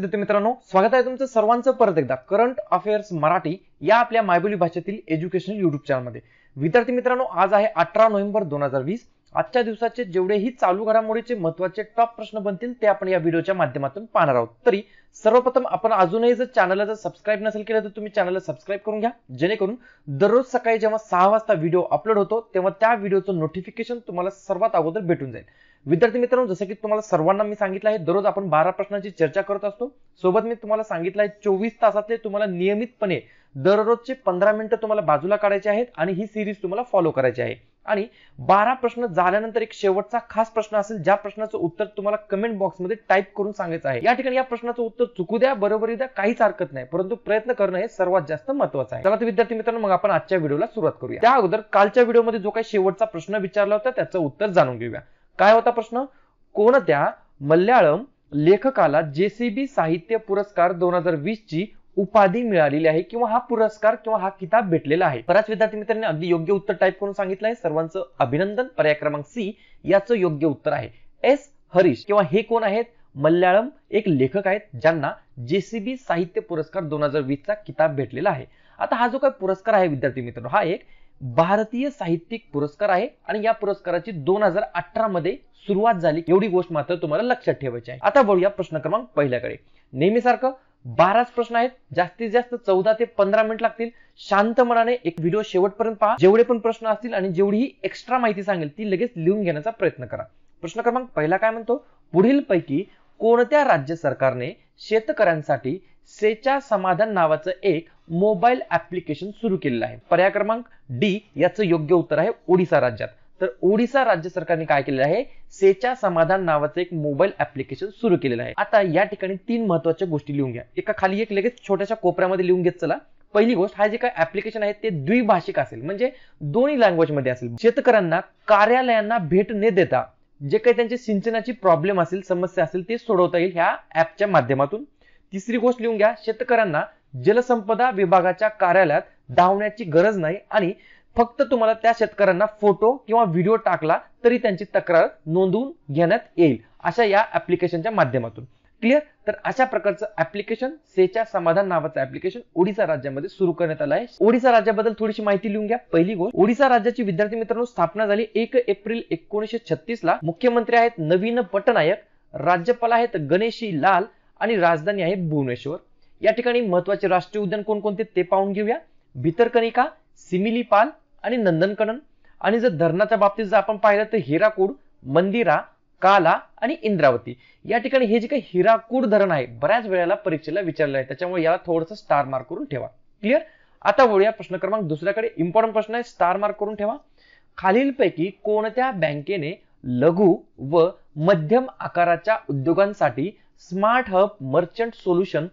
विद्यार्थी मित्रांनो, स्वागत आहे तुमचं सर्वांचं परत एकदा करंट अफेअर्स मराठी या आपल्या मायबोली भाषेतील एज्युकेशनल युट्यूब चॅनलमध्ये। विद्यार्थी मित्रांनो, आज आहे 18 नोव्हेंबर 2020। आजच्या दिवसाचे जेवढेही चालू घडामोडीचे महत्त्वाचे टॉप प्रश्न बनतील ते आपण या व्हिडिओच्या माध्यमातून पाहणार आहोत। तरी सर्वप्रथम आपण अजूनही जर चॅनलला सबस्क्राइब नसेल केलं तर तुम्ही चॅनलला सबस्क्राइब करून घ्या, जेणेकरून दररोज सकाळी जेव्हा 6 वाजता व्हिडिओ अपलोड होतो तेव्हा त्या व्हिडिओचं नोटिफिकेशन तुम्हाला सर्वात अगोदर भेटून जाईल। विद्यार्थी मित्रांनो, जसं की तुम्हाला सर्वांना मी सांगितलं आहे, दररोज आपण 12 प्रश्नांची चर्चा करत असतो। सोबत मी तुम्हाला सांगितलं आहे 24 तासातले तुम्हाला नियमितपणे दररोजचे 15 मिनिटं तुम्हाला बाजूला काढायचे आहेत आणि ही सिरीज तुम्हाला फॉलो करायची आहे। आणि 12 प्रश्न झाल्यानंतर एक शेवटचा खास प्रश्न असेल, ज्या प्रश्नाचं उत्तर तुम्हाला कमेंट बॉक्समध्ये टाइप करून सांगायचं आहे। या ठिकाणी या प्रश्नाचं उत्तर चुकू द्या, बरोबरी द्या, काहीच हरकत नाही, परंतु प्रयत्न करणं हे सर्वात जास्त महत्त्वाचं आहे। चला तर विद्यार्थी मित्रांनो, मग आपण आजच्या व्हिडिओला सुरुवात करूया। त्या अगोदर कालच्या व्हिडिओमध्ये जो काही शेवटचा प्रश्न विचारला होता त्याचं उत्तर जाणून घेऊया। काय होता प्रश्न? कोणत्या मल्याळम लेखकाला जेसीबी साहित्य पुरस्कार 2020 ची उपाधी मिळालेली आहे किंवा हा पुरस्कार किंवा हा किताब भेटलेला आहे? बऱ्याच विद्यार्थी मित्रांनी अगदी योग्य उत्तर टाइप करून सांगितलं आहे, सर्वांचं अभिनंदन। पर्याय क्रमांक सी याचं योग्य उत्तर आहे एस हरीश। किंवा हे कोण आहेत? मल्याळम एक लेखक आहेत ज्यांना जेसीबी साहित्य पुरस्कार 2020 चा किताब भेटलेला आहे। आता हा जो काही पुरस्कार आहे विद्यार्थी मित्रांनो, हा एक भारतीय साहित्यिक पुरस्कार आहे आणि या पुरस्काराची 2018 मध्ये सुरुवात झाली, एवढी गोष्ट मात्र तुम्हाला लक्षात ठेवायची आहे। आता वळूया प्रश्न क्रमांक पहिल्याकडे। नेहमीसारखं 12 प्रश्न आहेत, जास्तीत जास्त 14 ते 15 मिनिट लागतील। शांत मनाने एक व्हिडिओ शेवटपर्यंत पहा। जेवढे पण प्रश्न असतील आणि जेवढी एक्स्ट्रा माहिती सांगेल ती लगेच लिहून घेण्याचा प्रयत्न करा। प्रश्न क्रमांक पहिला काय म्हणतो? पुढील पैकी कोणत्या राज्य सरकारने शेतकऱ्यांसाठी सेचा समाधान नावाचं एक मोबाईल ऍप्लिकेशन सुरू केलेलं आहे? पर्याय क्रमांक डी याचं योग्य उत्तर आहे ओडिसा राज्यात। तर ओडिसा राज्य सरकारने काय केलेलं आहे? सेचा समाधान नावाचं एक मोबाईल ऍप्लिकेशन सुरू केलेलं आहे। आता या ठिकाणी 3 महत्त्वाच्या गोष्टी लिहून घ्या, एका खाली एक लगेच छोट्याशा कोपऱ्यामध्ये लिहून घेत चला। पहिली गोष्ट, हा जे काही ऍप्लिकेशन आहे ते द्विभाषिक असेल, म्हणजे दोन्ही लँग्वेज मध्ये असेल। शेतकऱ्यांना कार्यालयांना भेट न देता जे काही त्यांची सिंचनाची प्रॉब्लेम असेल, समस्या असेल, ते सोडवता येईल ह्या ऍपच्या माध्यमातून। तिसरी गोष्ट लिहून घ्या, शेतकऱ्यांना जलसंपदा विभागाच्या कार्यालयात धावण्याची गरज नाही आणि फक्त तुम्हाला त्या शेतकऱ्यांना फोटो किंवा व्हिडिओ टाकला तरी त्यांची तक्रार नोंदवून घेण्यात येईल, अशा या ऍप्लिकेशनच्या माध्यमातून। क्लिअर? तर अशा प्रकारचं ऍप्लिकेशन, सेचा समाधान नावाचं ऍप्लिकेशन ओडिसा राज्यामध्ये सुरू करण्यात आलं आहे। ओडिसा राज्याबद्दल थोडीशी माहिती लिहून घ्या। पहिली गोष्ट, ओडिसा राज्याची विद्यार्थी मित्रांनो स्थापना झाली 1 एप्रिल 1936 ला। मुख्यमंत्री आहेत नवीन पटनायक, राज्यपाल आहेत गणेशी लाल आणि राजधानी आहे भुवनेश्वर। या ठिकाणी महत्त्वाचे राष्ट्रीय उद्यान कोणकोणते ते पाहून घेऊया। भितरकनिका, सिमिलीपाल आणि नंदनकनन। आणि जर धरणाच्या बाबतीत जर आपण पाहिलं तर हिराकूड, मंदिरा, काला आणि इंद्रावती। या ठिकाणी हे जे काही हिराकूड धरण आहे बऱ्याच वेळेला परीक्षेला विचारलं आहे, त्याच्यामुळे याला थोडंसं स्टार मार्क करून ठेवा। क्लिअर? आता वळूया प्रश्न क्रमांक दुसऱ्याकडे। इम्पॉर्टंट प्रश्न आहे, स्टार मार्क करून ठेवा। खालीलपैकी कोणत्या बँकेने लघु व मध्यम आकाराच्या उद्योगांसाठी स्मार्ट हब मर्चंट सोल्युशन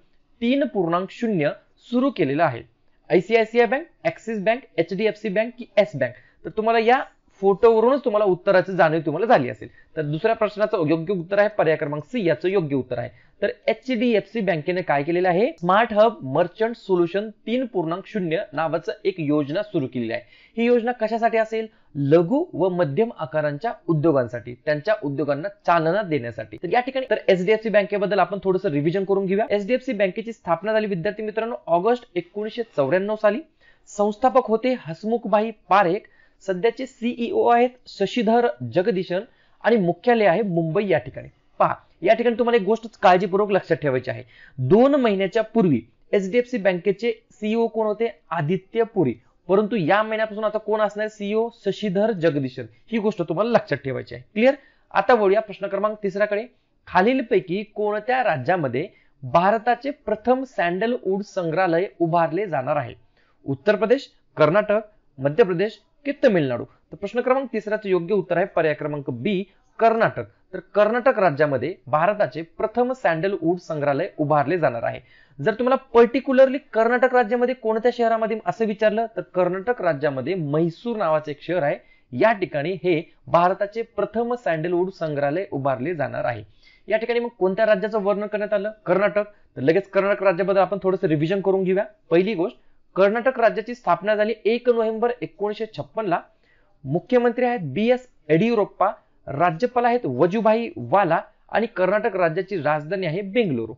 3.0 सुरू केलेला आहे? ICICI bank, Axis bank, HDFC bank की येस बँक? तर तुम्हाला या फोटोवरूनच तुम्हाला उत्तराची जाणीव तुम्हाला झाली असेल। तर दुसऱ्या प्रश्नाचं योग्य उत्तर आहे पर्याय क्रमांक सी याचं योग्य उत्तर आहे। तर एचडीएफसी बँकेने काय केलेलं आहे? स्मार्ट हब मर्चंट सोल्युशन 3.0 नावाचं एक योजना सुरू केलेली आहे। ही योजना कशासाठी असेल? लघु व मध्यम आकारांच्या उद्योगांसाठी, त्यांच्या उद्योगांना चालना देण्यासाठी। तर या ठिकाणी तर एचडीएफसी बँकेबद्दल आपण थोडंसं रिव्हिजन करून घेऊया। एचडीएफसी बँकेची स्थापना झाली विद्यार्थी मित्रांनो ऑगस्ट 1994 साली। संस्थापक होते हसमुखभाई पारेख। सध्याचे सीईओ आहेत शशीधर जगदीशन आणि मुख्यालय आहे मुंबई या ठिकाणी। पहा, या ठिकाणी तुम्हाला एक गोष्ट काळजीपूर्वक लक्षात ठेवायची आहे। 2 महिन्याच्या पूर्वी एचडीएफसी बँकेचे सीईओ कोण होते? आदित्य पुरी। परंतु या महिन्यापासून आता कोण असणार सीईओ? शशीधर जगदीशन। ही गोष्ट तुम्हाला लक्षात ठेवायची आहे। क्लिअर? आता वळूया प्रश्न क्रमांक तिसऱ्याकडे। खालीलपैकी कोणत्या राज्यामध्ये भारताचे प्रथम सॅन्डलवूड संग्रहालय उभारले जाणार आहे? उत्तर प्रदेश, कर्नाटक, मध्य प्रदेश की तमिळनाडू? तर प्रश्न क्रमांक तिसऱ्याचं योग्य उत्तर आहे पर्याय क्रमांक बी कर्नाटक। तर कर्नाटक राज्यामध्ये भारताचे प्रथम सॅन्डलवूड संग्रहालय उभारले जाणार आहे। जर तुम्हाला पर्टिक्युलरली कर्नाटक राज्यामध्ये कोणत्या शहरामध्ये असं विचारलं तर कर्नाटक राज्यामध्ये म्हैसूर नावाचे एक शहर आहे, या ठिकाणी हे भारताचे प्रथम सॅन्डलवूड संग्रहालय उभारले जाणार आहे। या ठिकाणी मग कोणत्या राज्याचं वर्णन करण्यात आलं? कर्नाटक। तर लगेच कर्नाटक राज्याबद्दल आपण थोडंसं रिव्हिजन करून घेऊया। पहिली गोष्ट, कर्नाटक राज्याची स्थापना झाली 1 नोव्हेंबर 1956 ला। मुख्यमंत्री आहेत बीएस येडियुरप्पा, राज्यपाल आहेत वजुभाई वाला आणि कर्नाटक राज्याची राजधानी आहे बेंगळुरू।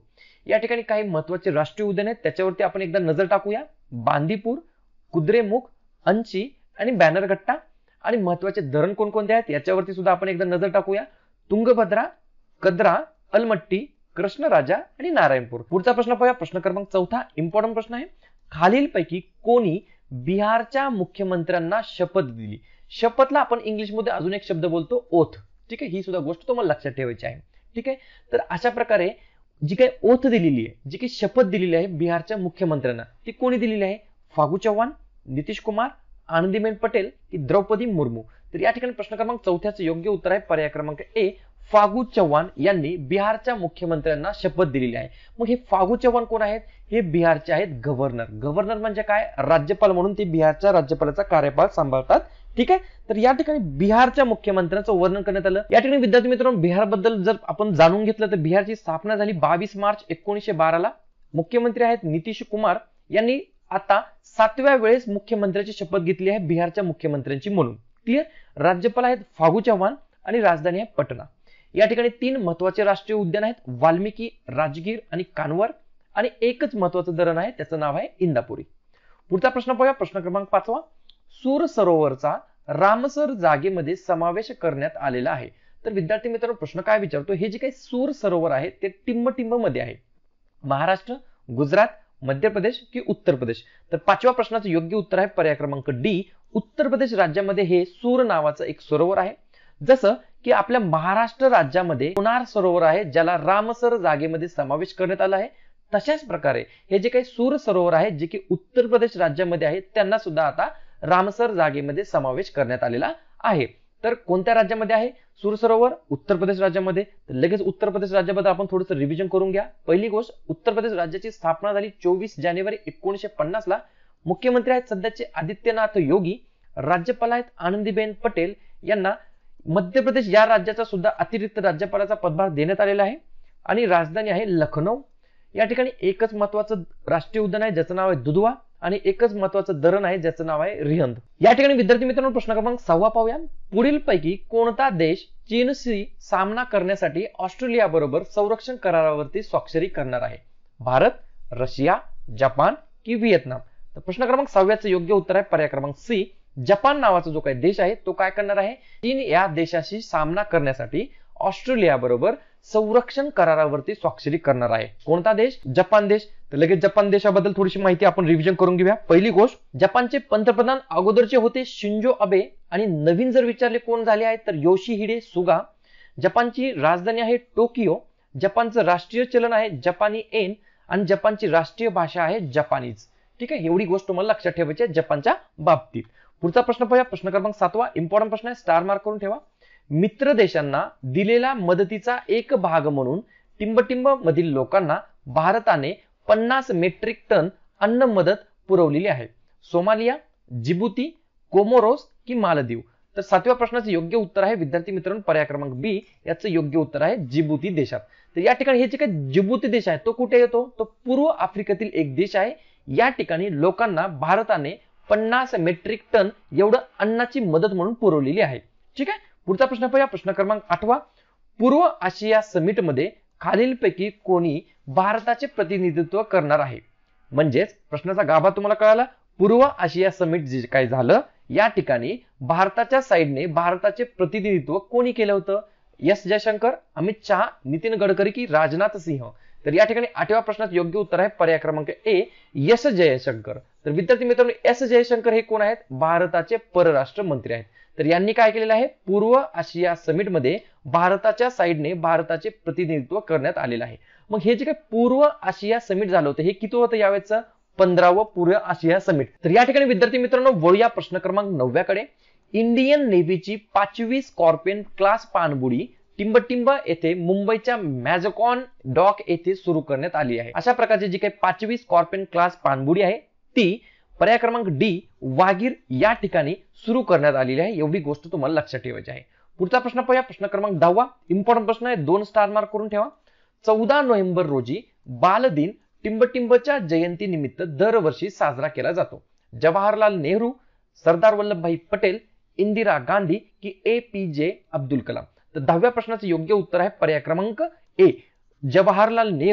या ठिकाणी काही महत्वाचे राष्ट्रीय उद्यान आहेत, त्याच्यावरती आपण एकदा नजर टाकूया. बांदीपूर, कुद्रेमुख, अंची आणि बॅनरघट्टा. आणि महत्वाचे धरण कोणकोणते आहेत याच्यावरती सुद्धा आपण एकदा नजर टाकूया. तुंगभद्रा, कद्रा, अलमट्टी, कृष्णराजा आणि नारायणपूर. पुढचा प्रश्न पाहूया. प्रश्न क्रमांक 4, इम्पॉर्टंट प्रश्न आहे. खालीलपैकी कोणी बिहारच्या मुख्यमंत्र्यांना शपथ दिली? शपथला आपण इंग्लिशमध्ये अजून एक शब्द बोलतो, ओथ. ठीक आहे, ही सुद्धा गोष्ट तुम्हाला लक्षात ठेवायची आहे. ठीक आहे, तर अशा प्रकारे जी काही ओथ दिलेली आहे, जी काही शपथ दिलेली आहे बिहारच्या मुख्यमंत्र्यांना, ती कोणी दिलेली आहे? फागू चव्हाण, नितीश कुमार, आनंदीबेन पटेल की द्रौपदी मुर्मू? तर या ठिकाणी प्रश्न क्रमांक 4 योग्य उत्तर आहे पर्याय क्रमांक ए, फागू चव्हाण यांनी बिहारच्या मुख्यमंत्र्यांना शपथ दिलेली आहे. मग हे फागू चव्हाण कोण आहेत? हे बिहारचे आहेत गव्हर्नर. गव्हर्नर म्हणजे काय? राज्यपाल म्हणून ते बिहारच्या राज्यपालाचा कार्यभार सांभाळतात. ठीक आहे, तर या ठिकाणी बिहारच्या मुख्यमंत्र्यांचं वर्णन करण्यात आलं. या ठिकाणी विद्यार्थी मित्रांनो, बिहारबद्दल जर आपण जाणून घेतलं तर बिहारची स्थापना झाली 22 मार्च 1912 ला. मुख्यमंत्री आहेत नितीश कुमार. यांनी आता 7व्या वेळेस मुख्यमंत्र्याची शपथ घेतली आहे बिहारच्या मुख्यमंत्र्यांची म्हणून. क्लिअर? राज्यपाल आहेत फागू चव्हाण आणि राजधानी आहे पटना. या ठिकाणी 3 महत्वाचे राष्ट्रीय उद्यान आहेत, वाल्मिकी, राजगीर आणि कानवर. आणि एकच महत्वाचं धरण आहे, त्याचं नाव आहे इंदापुरी. पुढचा प्रश्न पाहूया. प्रश्न क्रमांक 5, सूर सरोवरचा रामसर जागेमध्ये समावेश करण्यात आलेला आहे. तर विद्यार्थी मित्रांनो, प्रश्न काय विचारतो? हे जे काही सूर सरोवर आहे ते टिंब मध्ये आहे. महाराष्ट्र, गुजरात, मध्य प्रदेश की उत्तर प्रदेश? तर 5व्या प्रश्नाचं योग्य उत्तर आहे पर्याय क्रमांक डी, उत्तर प्रदेश राज्यामध्ये हे सूर नावाचं एक सरोवर आहे. जसं की आपल्या महाराष्ट्र राज्यामध्ये कोणार सरोवर आहे, ज्याला रामसर जागेमध्ये समावेश करण्यात आला आहे. तशाच प्रकारे हे जे काही सूर सरोवर आहे, जे की उत्तर प्रदेश राज्यामध्ये आहे, त्यांना सुद्धा आता रामसर जागेमध्ये समावेश करण्यात आलेला आहे. तर कोणत्या राज्यामध्ये आहे सूर सरोवर? उत्तर प्रदेश राज्यामध्ये. तर लगेच उत्तर प्रदेश राज्याबद्दल आपण थोडंसं रिव्हिजन करून घ्या. पहिली गोष्ट, उत्तर प्रदेश राज्याची स्थापना झाली 24 जानेवारी 1950 ला. मुख्यमंत्री आहेत सध्याचे आदित्यनाथ योगी. राज्यपाल आहेत आनंदीबेन पटेल. यांना मध्य प्रदेश या राज्याचा सुद्धा अतिरिक्त राज्यपालाचा पदभार देण्यात आलेला आहे. आणि राजधानी आहे लखनौ. या ठिकाणी एकच महत्वाचं राष्ट्रीय उद्यान आहे, ज्याचं नाव आहे दुधवा. आणि एकच महत्वाचं धरण आहे, ज्याचं नाव आहे रिहंद. या ठिकाणी विद्यार्थी मित्रांनो, प्रश्न क्रमांक 6 पाहूया. पुढीलपैकी कोणता देश चीनशी सामना करण्यासाठी ऑस्ट्रेलिया बरोबर संरक्षण करारावरती स्वाक्षरी करणार आहे? भारत, रशिया, जपान की व्हिएतनाम? तर प्रश्न क्रमांक 6चं योग्य उत्तर आहे पर्याय क्रमांक सी, जपान नावाचा जो काही देश आहे तो काय करणार आहे? चीन या देशाशी सामना करण्यासाठी ऑस्ट्रेलिया बरोबर संरक्षण करारावरती स्वाक्षरी करणार आहे. कोणता देश? जपान देश. तर लगेच जपान देशाबद्दल थोडीशी माहिती आपण रिव्हिजन करून घेऊया. पहिली गोष्ट, जपानचे पंतप्रधान अगोदरचे होते शिंजो अबे आणि नवीन जर विचारले कोण झाले आहेत तर योशिहिडे सुगा. जपानची राजधानी आहे टोकियो. जपानचं राष्ट्रीय चलन आहे जपानी येन आणि जपानची राष्ट्रीय भाषा आहे जपानीज. ठीक आहे, एवढी गोष्ट तुम्हाला लक्षात ठेवायची आहे जपानच्या बाबतीत. पुढचा प्रश्न पाहूया. प्रश्न क्रमांक 7, इम्पॉर्टंट प्रश्न आहे, स्टार मार्क करून ठेवा. मित्र देशांना दिलेला मदतीचा एक भाग म्हणून टिंबटिंब मधील लोकांना भारताने 50 मेट्रिक टन अन्न मदत पुरवलेली आहे. सोमालिया, जिबुती, कोमोरोस की मालदीव? तर 7व्या प्रश्नाचं योग्य उत्तर आहे विद्यार्थी मित्रांनो पर्याय क्रमांक बी, याचं योग्य उत्तर आहे जिबुती देशात. तर या ठिकाणी हे जे काही जिबुती देश आहे तो कुठे येतो? तो पूर्व आफ्रिकेतील एक देश आहे. या ठिकाणी लोकांना भारताने 50 मेट्रिक टन एवढं अन्नाची मदत म्हणून पुरवलेली आहे. ठीक आहे, पुढचा प्रश्न पाहूया. प्रश्न क्रमांक 8, पूर्व आशिया समिट मध्ये खालीलपैकी कोणी भारताचे प्रतिनिधित्व करणार आहे? म्हणजेच प्रश्नाचा गाभा तुम्हाला कळाला. पूर्व आशिया समिट जे काय झालं, या ठिकाणी भारताच्या साईडने भारताचे प्रतिनिधित्व कोणी केलं होतं? एस जयशंकर, अमित शहा, नितीन गडकरी की राजनाथ सिंह? तर या ठिकाणी 8व्या प्रश्नाचं योग्य उत्तर आहे पर्याय क्रमांक ए, एस जयशंकर. तर विद्यार्थी मित्रांनो, एस जयशंकर हे कोण आहेत? भारताचे परराष्ट्र मंत्री आहेत. तर यांनी काय केलेलं आहे? पूर्व आशिया समिट मध्ये भारताच्या साईडने भारताचे प्रतिनिधित्व करण्यात आलेलं आहे. मग हे जे काही पूर्व आशिया समिट झालं होतं, हे किती होतं यावेळेचं? 15वं पूर्व आशिया समिट. तर या ठिकाणी विद्यार्थी मित्रांनो, वळूया प्रश्न क्रमांक 9कडे. इंडियन नेव्हीची 5वी स्कॉर्पियन क्लास पाणबुडी टिंबटिंब येथे मुंबईच्या मॅझकॉन डॉक येथे सुरू करण्यात आली आहे. अशा प्रकारची जी काही 5वी स्कॉर्पियन क्लास पाणबुडी आहे ती पर्याय क्रमांक डी, वागीर या ठिकाणी सुरू करण्यात आलेली आहे. एवढी गोष्ट तुम्हाला लक्षात ठेवायची आहे. पुढचा प्रश्न पाहूया. प्रश्न क्रमांक 10, इम्पॉर्टंट प्रश्न आहे, 2 स्टार मार्क करून ठेवा. 14 नोव्हेंबर रोजी बालदिन टिंबटिंबच्या जयंतीनिमित्त दरवर्षी साजरा केला जातो. जवाहरलाल नेहरू, सरदार वल्लभभाई पटेल, इंदिरा गांधी की APJ अब्दुल कलाम? तर 10व्या प्रश्नाचं योग्य उत्तर आहे पर्याय क्रमांक ए, जवाहरलाल नेहरू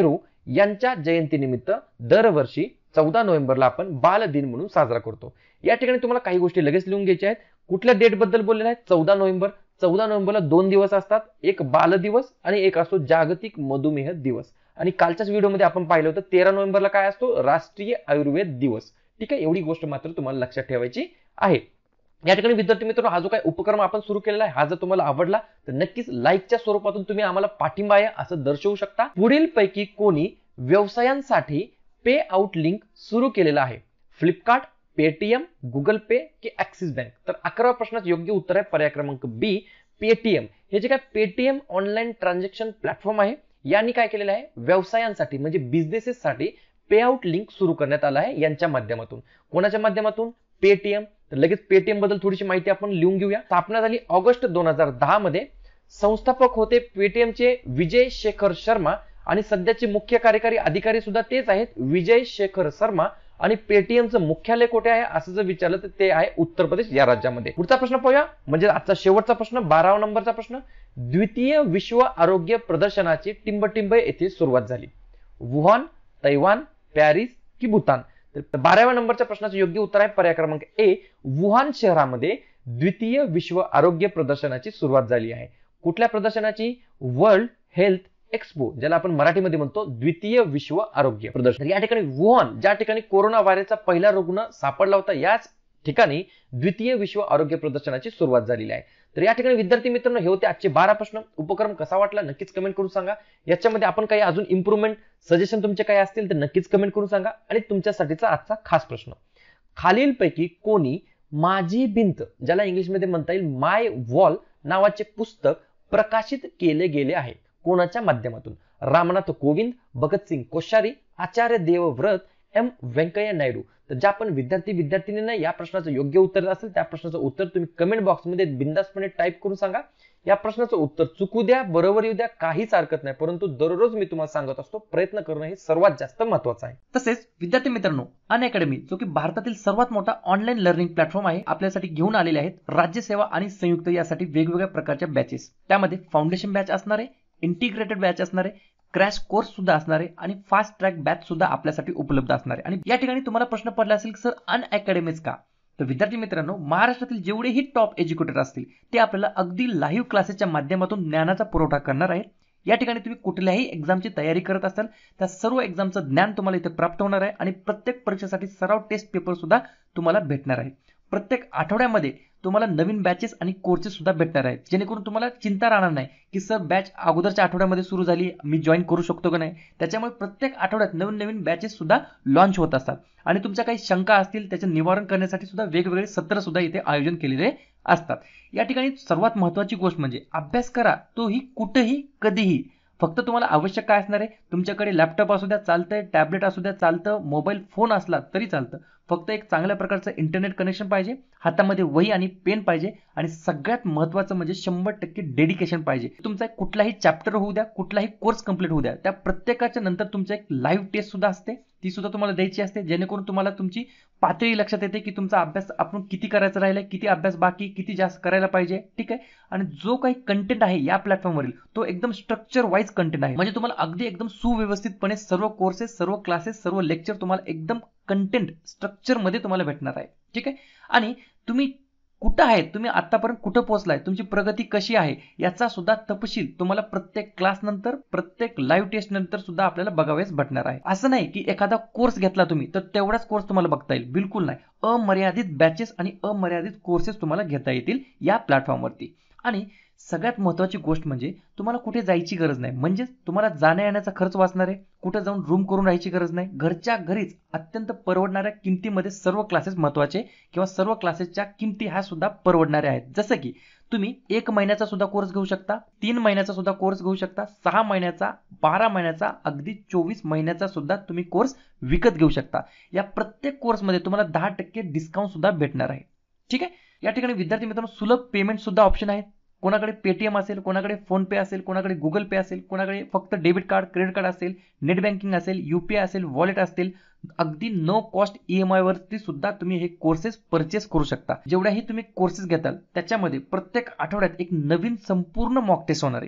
यांच्या जयंतीनिमित्त दरवर्षी 14 नोव्हेंबरला आपण बाल दिन म्हणून साजरा करतो. या ठिकाणी तुम्हाला काही गोष्टी लगेच लिहून घ्यायच्या आहेत. कुठल्या डेट बद्दल बोललेलं आहे? 14 नोव्हेंबर. 14 नोव्हेंबरला 2 दिवस असतात, एक बाल दिवस आणि एक असतो जागतिक मधुमेह दिवस. आणि कालच्याच व्हिडिओमध्ये आपण पाहिलं होतं 13 नोव्हेंबरला काय असतो? राष्ट्रीय आयुर्वेद दिवस. ठीक आहे, एवढी गोष्ट मात्र तुम्हाला लक्षात ठेवायची आहे. या ठिकाणी विद्यार्थी मित्रांनो, हा जो काही उपक्रम आपण सुरू केलेला आहे, हा जर तुम्हाला आवडला तर नक्कीच लाईकच्या स्वरूपातून तुम्ही आम्हाला पाठिंबा आहे असं दर्शवू शकता. पुढील पैकी कोणी व्यवसायांसाठी पे आउट लिंक सुरू केलेला आहे? फ्लिपकार्ट, पेटीएम, गुगल पे की ऍक्सिस बँक? तर 11व्या प्रश्नाचं योग्य उत्तर आहे पर्याय क्रमांक बी, पेटीएम. हे जे काय पेटीएम ऑनलाईन ट्रान्झॅक्शन प्लॅटफॉर्म आहे, यांनी काय केलेलं आहे? व्यवसायांसाठी म्हणजे बिझनेसेससाठी पे आउट लिंक सुरू करण्यात आला आहे यांच्या माध्यमातून. कोणाच्या माध्यमातून? पेटीएम. तर लगेच पेटीएम बद्दल थोडीशी माहिती आपण लिहून घेऊया. स्थापना झाली ऑगस्ट 2010 मध्ये. संस्थापक होते पेटीएमचे विजय शेखर शर्मा आणि सध्याचे मुख्य कार्यकारी अधिकारी सुद्धा तेच आहेत, विजय शेखर शर्मा. आणि पेटीएमचं मुख्यालय कुठे आहे असं जर विचारलं तर ते आहे उत्तर प्रदेश या राज्यामध्ये. पुढचा प्रश्न पाहूया, म्हणजे आजचा शेवटचा प्रश्न, 12व्या नंबरचा प्रश्न. द्वितीय विश्व आरोग्य प्रदर्शनाची टिंबटिंब येथे सुरुवात झाली. वुहान, तैवान, पॅरिस की भूतान? तर 12व्या नंबरच्या प्रश्नाचं योग्य उत्तर आहे पर्याय क्रमांक ए, वुहान शहरामध्ये द्वितीय विश्व आरोग्य प्रदर्शनाची सुरुवात झाली आहे. कुठल्या प्रदर्शनाची? वर्ल्ड हेल्थ एक्सपो, ज्याला आपण मराठीमध्ये म्हणतो द्वितीय विश्व आरोग्य प्रदर्शन. या ठिकाणी वुहान, ज्या ठिकाणी कोरोना व्हायरसचा पहिला रुग्ण सापडला होता, याच ठिकाणी द्वितीय विश्व आरोग्य प्रदर्शनाची सुरुवात झालेली आहे. तर या ठिकाणी विद्यार्थी मित्रांनो, हे होते आजचे 12 प्रश्न. उपक्रम कसा वाटला नक्कीच कमेंट करून सांगा. याच्यामध्ये आपण काही अजून इम्प्रूव्हमेंट सजेशन तुमचे काही असतील तर नक्कीच कमेंट करून सांगा. आणि तुमच्यासाठीचा आजचा खास प्रश्न, खालीलपैकी कोणी माझी भिंत, ज्याला इंग्लिशमध्ये म्हणता येईल माय वॉल नावाचे पुस्तक प्रकाशित केले गेले आहे? कोणाच्या माध्यमातून? रामनाथ कोविंद, भगतसिंग कोश्यारी, आचार्य देवव्रत, एम व्यंकय्या नायडू. तर ज्या पण विद्यार्थ्यांना या प्रश्नाचं योग्य उत्तर असेल त्या प्रश्नाचं उत्तर तुम्ही कमेंट बॉक्समध्ये बिंदासपणे टाईप करून सांगा. या प्रश्नाचं उत्तर चुकू द्या, बरोबर येऊ द्या, काहीच हरकत नाही, परंतु दररोज मी तुम्हाला सांगत असतो प्रयत्न करणं हे सर्वात जास्त महत्वाचं आहे. तसेच विद्यार्थी मित्रांनो, अनअकॅडमी जो की भारतातील सर्वात मोठा ऑनलाईन लर्निंग प्लॅटफॉर्म आहे, आपल्यासाठी घेऊन आलेले आहेत राज्यसेवा आणि संयुक्त यासाठी वेगवेगळ्या प्रकारच्या बॅचेस. त्यामध्ये फाउंडेशन बॅच असणार आहे, इंटिग्रेटेड बॅच असणार आहे, क्रॅश कोर्स सुद्धा असणार आहे आणि फास्ट ट्रॅक बॅच सुद्धा आपल्यासाठी उपलब्ध असणार आहे. आणि या ठिकाणी तुम्हाला प्रश्न पडला असेल सर अनअकॅडमीज का? तर विद्यार्थी मित्रांनो, महाराष्ट्रातील जेवढेही टॉप एज्युकेटर असतील ते आपल्याला अगदी लाईव्ह क्लासेसच्या माध्यमातून ज्ञानाचा पुरवठा करणार आहेत. या ठिकाणी तुम्ही कुठल्याही एक्झामची तयारी करत असाल त्या सर्व एक्झामचं ज्ञान तुम्हाला इथे प्राप्त होणार आहे आणि प्रत्येक परीक्षेसाठी सराव टेस्ट पेपर सुद्धा तुम्हाला भेटणार आहे. प्रत्येक आठवड्यामध्ये तुम्हाला नवीन बॅचेस आणि कोर्सेस सुद्धा भेटणार आहेत, जेणेकरून तुम्हाला चिंता राहणार नाही की सर बॅच अगोदरच्या आठवड्यामध्ये सुरू झाली, मी जॉईन करू शकतो का नाही. त्याच्यामुळे प्रत्येक आठवड्यात नवीन नवीन बॅचेस सुद्धा लॉन्च होत असतात आणि तुमच्या काही शंका असतील त्याचे निवारण करण्यासाठी सुद्धा वेगवेगळे सत्र सुद्धा इथे आयोजन केलेले असतात. या ठिकाणी सर्वात महत्त्वाची गोष्ट म्हणजे अभ्यास करा, तोही कुठेही कधीही. फक्त तुम्हाला आवश्यक काय असणार आहे? तुमच्याकडे लॅपटॉप असू द्या चालतंय, टॅबलेट असू द्या चालतं, मोबाईल फोन असला तरी चालतं. फक्त एक चांगल्या प्रकारचं इंटरनेट कनेक्शन पाहिजे, हातामध्ये वही आणि पेन पाहिजे आणि सगळ्यात महत्त्वाचं म्हणजे 100% डेडिकेशन पाहिजे. तुमचा कुठलाही चॅप्टर होऊ द्या, कुठलाही कोर्स कंप्लीट होऊ द्या, त्या प्रत्येकाच्या नंतर तुमचं एक लाईव्ह टेस्ट सुद्धा असते, ती सुद्धा तुम्हाला द्यायची असते, जेणेकरून तुम्हाला तुमची पातळी लक्षात येते की तुमचा अभ्यास आपण किती करायचा राहिलाय, किती अभ्यास बाकी, किती जास्त करायला पाहिजे. ठीक आहे. आणि जो काही कंटेंट आहे या प्लॅटफॉर्मवरील तो एकदम स्ट्रक्चर वाईज कंटेंट आहे, म्हणजे तुम्हाला अगदी एकदम सुव्यवस्थितपणे सर्व कोर्सेस, सर्व क्लासेस, सर्व लेक्चर तुम्हाला एकदम कंटेंट स्ट्रक्चर मध्ये तुम्हाला भेटणार आहे. ठीक आहे. आणि तुम्ही कुठं आहे, तुम्ही आतापर्यंत कुठं पोहोचलाय, तुमची प्रगती कशी आहे याचा सुद्धा तपशील तुम्हाला प्रत्येक क्लास नंतर, प्रत्येक लाईव्ह टेस्ट नंतर सुद्धा आपल्याला बघावेच भेटणार आहे. असं नाही की एखादा कोर्स घेतला तुम्ही तर तेवढाच कोर्स तुम्हाला बघता येईल, बिलकुल नाही. अमर्यादित बॅचेस आणि अमर्यादित कोर्सेस तुम्हाला घेता येतील या प्लॅटफॉर्मवरती. आणि सगळ्यात महत्त्वाची गोष्ट म्हणजे तुम्हाला कुठे जायची गरज नाही, म्हणजे तुम्हाला जाण्या येण्याचा खर्च वाचणार आहे, कुठे जाऊन रूम करून राहायची गरज नाही. घरच्या घरीच अत्यंत परवडणाऱ्या किमतीमध्ये सर्व क्लासेस महत्त्वाचे किंवा सर्व क्लासेसच्या किमती ह्या सुद्धा परवडणाऱ्या आहेत. जसं की तुम्ही 1 महिन्याचा सुद्धा कोर्स घेऊ शकता, 3 महिन्याचा सुद्धा कोर्स घेऊ शकता, 6 महिन्याचा, 12 महिन्याचा, अगदी 24 महिन्याचा सुद्धा तुम्ही कोर्स विकत घेऊ शकता. या प्रत्येक कोर्समध्ये तुम्हाला 10% डिस्काउंट सुद्धा भेटणार आहे. ठीक आहे. या ठिकाणी विद्यार्थी मित्रांनो सुलभ पेमेंट सुद्धा ऑप्शन आहेत. कोणाकडे पेटीएम असेल, कोणाकडे फोन पे असेल, कोणाकडे गुगल पे असेल, कोणाकडे फक्त डेबिट कार्ड, क्रेडिट कार्ड असेल, नेट बँकिंग असेल, यूपीआय असेल, वॉलेट असतील, अगदी नो कॉस्ट ईएमआय वरती सुद्धा तुम्ही हे कोर्सेस परचेस करू शकता. जेवढ्याही तुम्ही कोर्सेस घेताल त्याच्यामध्ये प्रत्येक आठवड्यात एक नवीन संपूर्ण मॉक टेस्ट होणार आहे.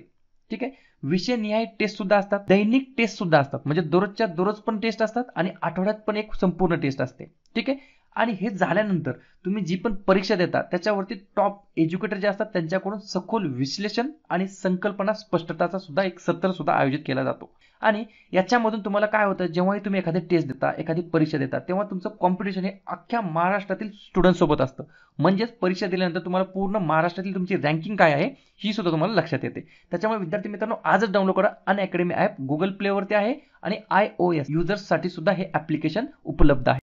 ठीक आहे. विषयनिहाय टेस्ट सुद्धा असतात, दैनिक टेस्ट सुद्धा असतात, म्हणजे दररोजच्या दररोज पण टेस्ट असतात आणि आठवड्यात पण एक संपूर्ण टेस्ट असते. ठीक आहे. आणि हे झाल्यानंतर तुम्ही जी पण परीक्षा देता त्याच्यावरती टॉप एज्युकेटर जे असतात त्यांच्याकडून सखोल विश्लेषण आणि संकल्पना स्पष्टताचा सुद्धा एक सत्र सुद्धा आयोजित केला जातो. आणि याच्यामधून तुम्हाला काय होतं, जेव्हाही तुम्ही एखादी टेस्ट देता, एखादी परीक्षा देता, तेव्हा तुमचं कॉम्पिटिशन हे अख्ख्या महाराष्ट्रातील स्टुडंट सोबत असतं. म्हणजेच परीक्षा दिल्यानंतर तुम्हाला पूर्ण महाराष्ट्रातील तुमची रँकिंग काय आहे ही सुद्धा तुम्हाला लक्षात येते. त्याच्यामुळे विद्यार्थी मित्रांनो आजच डाउनलोड करा अनअकॅडमी ॲप. गुगल प्लेवरती आहे आणि iOS युजर्ससाठी सुद्धा हे ॲप्लिकेशन उपलब्ध आहे.